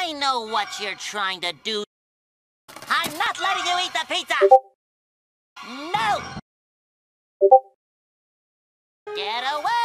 I know what you're trying to do. I'm not letting you eat the pizza! No! Get away!